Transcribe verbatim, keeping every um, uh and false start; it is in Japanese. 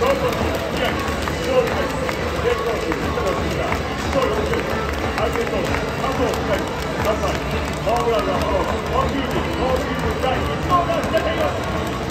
ホームランの方、今シーズン、今シーズン第一号が出ています。